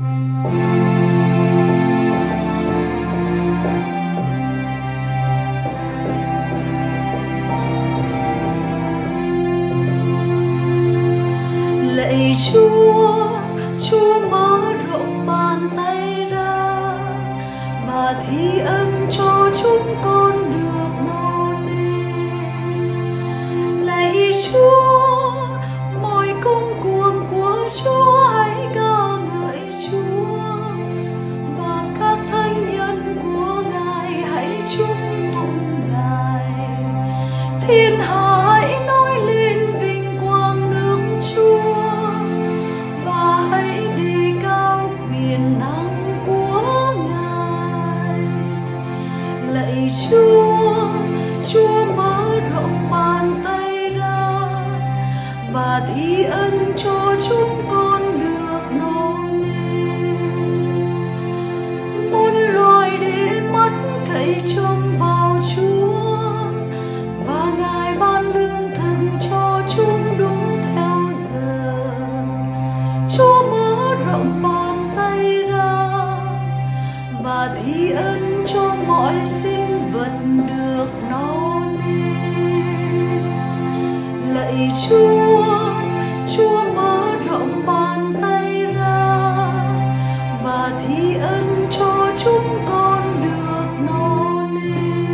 Lạy Chúa, Chúa mở rộng bàn tay ra và thi ân cho chúng con được no nê. Lạy Chúa, mọi công cuộc của Chúa hãy ca ngợi Chúa, và các thánh nhân của Ngài hãy chúc tụng Ngài. Thiên hạ hãy nói lên vinh quang nước Chúa, và hãy đề cao quyền năng của Ngài. Lạy Chúa, Chúa mở rộng bàn tay ra và thi ân cho chúng con được no nê. Muôn loài để mắt cậy trông vào Chúa, và Ngài ban lương thực cho chúng đúng theo giờ. Chúa mở rộng bàn tay ra và thi ân cho mọi sinh vật được no nê. Lạy Chúa, Chúa mở rộng bàn tay ra và thi ân cho chúng con được no nê.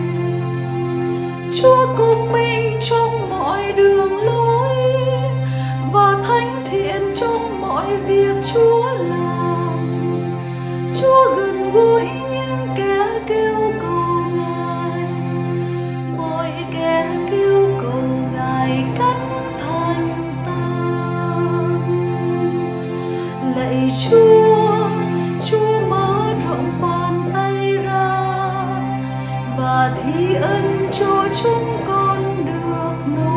Chúa công minh trong mọi đường lối và thánh thiện trong mọi việc Chúa làm. Chúa gần gũi những kẻ kêu cầu Ngài, mọi kẻ kêu cầu Ngài cách thành tâm. Lạy Chúa, Chúa mở rộng bàn tay ra và thi ân cho chúng con được no